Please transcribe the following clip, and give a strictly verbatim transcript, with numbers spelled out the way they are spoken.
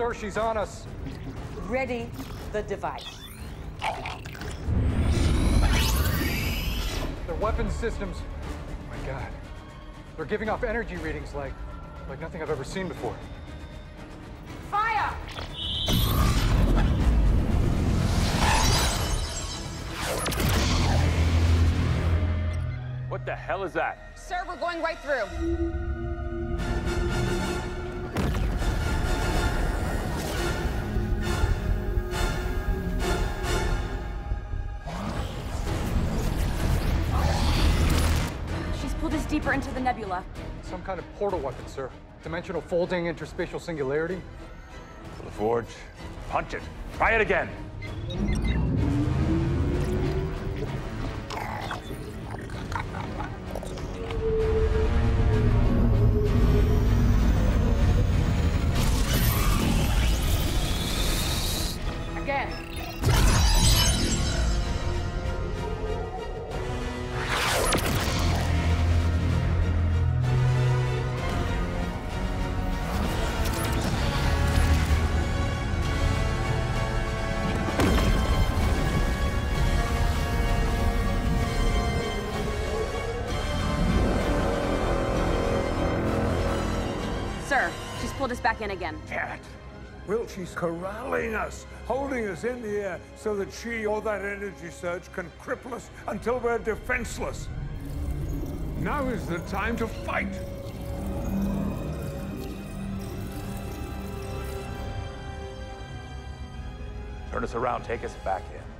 sir. She's on us. Ready the device. Their weapons systems. Oh my God. They're giving off energy readings like, like nothing I've ever seen before. Fire! What the hell is that? Sir, we're going right through. She's pulled us deeper into the nebula. Some kind of portal weapon, sir. Dimensional folding, interspatial singularity. The Forge. Punch it. Try it again. Again. Sir, she's pulled us back in again. Damn it. Will, she's corralling us, holding us in the air so that she or that energy surge can cripple us until we're defenseless. Now is the time to fight. Turn us around. Take us back in.